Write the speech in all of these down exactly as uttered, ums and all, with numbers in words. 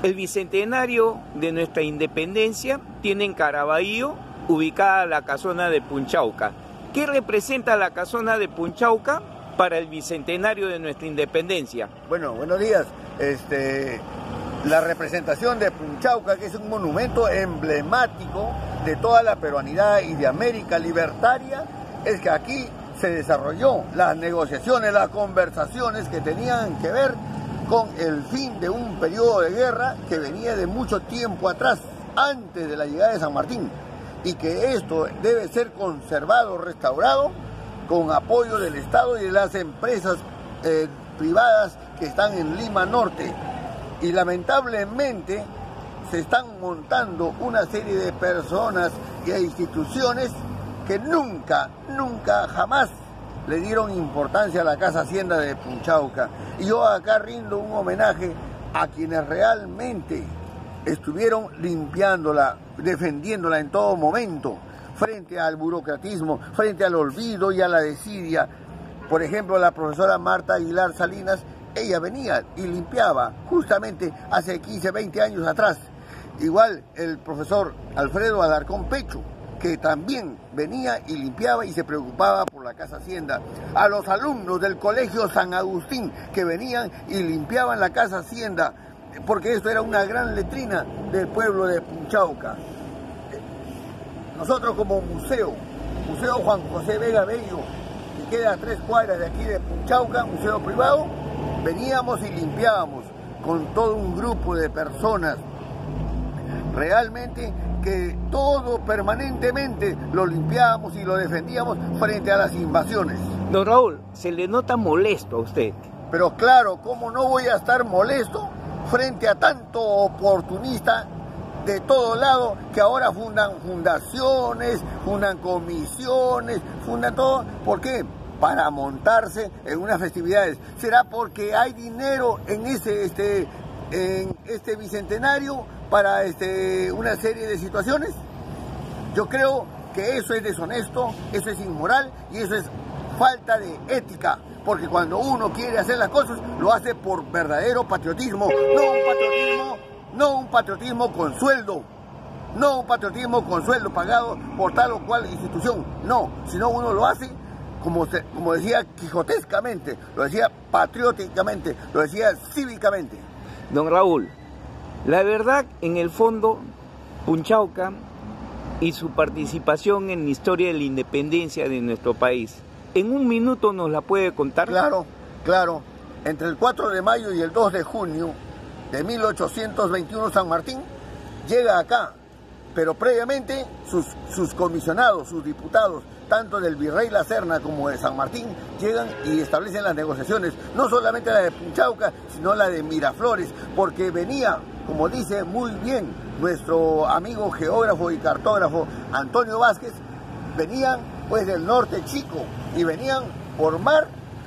El bicentenario de nuestra independencia tiene en Caraballo ubicada la casona de Punchauca. ¿Qué representa la casona de Punchauca para el bicentenario de nuestra independencia? Bueno, buenos días. Este, la representación de Punchauca, que es un monumento emblemático de toda la peruanidad y de América libertaria, es que aquí se desarrolló las negociaciones, las conversaciones que tenían que ver con el fin de un periodo de guerra que venía de mucho tiempo atrás, antes de la llegada de San Martín, y que esto debe ser conservado, restaurado, con apoyo del Estado y de las empresas eh, privadas que están en Lima Norte. Y lamentablemente se están montando una serie de personas y instituciones que nunca, nunca, jamás le dieron importancia a la Casa Hacienda de Punchauca. Y yo acá rindo un homenaje a quienes realmente estuvieron limpiándola, defendiéndola en todo momento, frente al burocratismo, frente al olvido y a la desidia. Por ejemplo, la profesora Marta Aguilar Salinas, ella venía y limpiaba justamente hace quince, veinte años atrás. Igual el profesor Alfredo Alarcón Pecho, que también venía y limpiaba y se preocupaba por la Casa Hacienda. A los alumnos del Colegio San Agustín, que venían y limpiaban la Casa Hacienda, porque esto era una gran letrina del pueblo de Punchauca. Nosotros como museo, Museo Juan José Vega Bello, que queda a tres cuadras de aquí de Punchauca, museo privado, veníamos y limpiábamos con todo un grupo de personas, realmente que todo permanentemente lo limpiábamos y lo defendíamos frente a las invasiones. Don Raúl, se le nota molesto a usted. Pero claro, ¿cómo no voy a estar molesto frente a tanto oportunista de todo lado que ahora fundan fundaciones, fundan comisiones, fundan todo? ¿Por qué? Para montarse en unas festividades. ¿Será porque hay dinero en ese este, en este bicentenario para este, una serie de situaciones? Yo creo que eso es deshonesto, eso es inmoral y eso es falta de ética, porque cuando uno quiere hacer las cosas lo hace por verdadero patriotismo, no un patriotismo, no un patriotismo con sueldo, no un patriotismo con sueldo pagado por tal o cual institución, no, sino uno lo hace como, se, como decía quijotescamente, lo decía patrióticamente, lo decía cívicamente. Don Raúl, la verdad, en el fondo, Punchauca y su participación en la historia de la independencia de nuestro país, ¿en un minuto nos la puede contar? Claro, claro. Entre el cuatro de mayo y el dos de junio de mil ochocientos veintiuno, San Martín llega acá, pero previamente sus, sus comisionados, sus diputados, tanto del Virrey La Serna como de San Martín, llegan y establecen las negociaciones, no solamente la de Punchauca, sino la de Miraflores, porque venía, como dice muy bien nuestro amigo geógrafo y cartógrafo Antonio Vázquez, venían pues del norte chico y venían por mar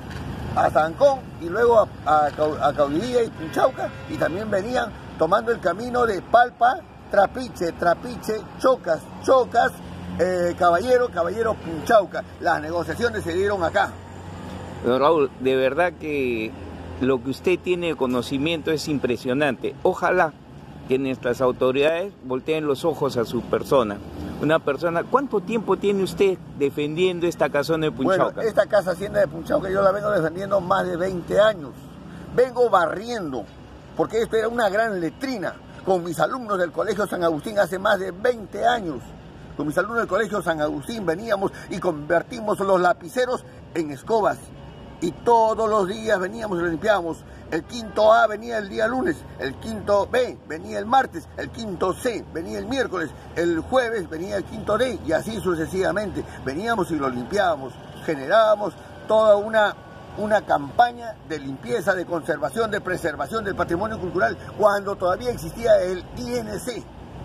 a Zancón y luego a, a, a Caudilla y Punchauca, y también venían tomando el camino de Palpa, Trapiche, Trapiche, Chocas, Chocas, eh, Caballero, Caballero, Punchauca. Las negociaciones se dieron acá. Don Raúl, de verdad que lo que usted tiene de conocimiento es impresionante. Ojalá que nuestras autoridades volteen los ojos a su persona. Una persona, ¿cuánto tiempo tiene usted defendiendo esta casona de Punchauca? Bueno, esta Casa Hacienda de Punchauca yo la vengo defendiendo más de veinte años. Vengo barriendo, porque esto era una gran letrina. Con mis alumnos del Colegio San Agustín hace más de veinte años. Con mis alumnos del Colegio San Agustín veníamos y convertimos los lapiceros en escobas. Y todos los días veníamos y lo limpiábamos. El quinto A venía el día lunes, el quinto B venía el martes, el quinto C venía el miércoles, el jueves venía el quinto D y así sucesivamente. Veníamos y lo limpiábamos, generábamos toda una, una campaña de limpieza, de conservación, de preservación del patrimonio cultural cuando todavía existía el I N C.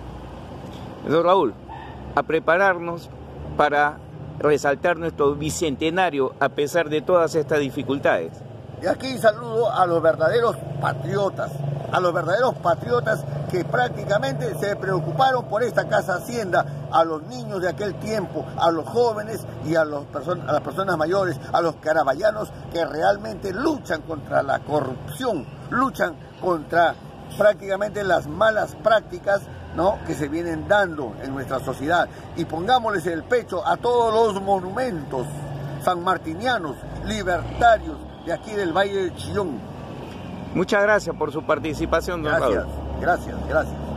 Don Raúl, a prepararnos para resaltar nuestro bicentenario a pesar de todas estas dificultades. Y aquí saludo a los verdaderos patriotas, a los verdaderos patriotas que prácticamente se preocuparon por esta Casa Hacienda, a los niños de aquel tiempo, a los jóvenes y a, los person a las personas mayores, a los caraballanos que realmente luchan contra la corrupción, luchan contra prácticamente las malas prácticas, ¿no?, que se vienen dando en nuestra sociedad, y pongámosles el pecho a todos los monumentos sanmartinianos, libertarios de aquí del Valle del Chillón. Muchas gracias por su participación, don Raúl. Gracias, gracias, gracias.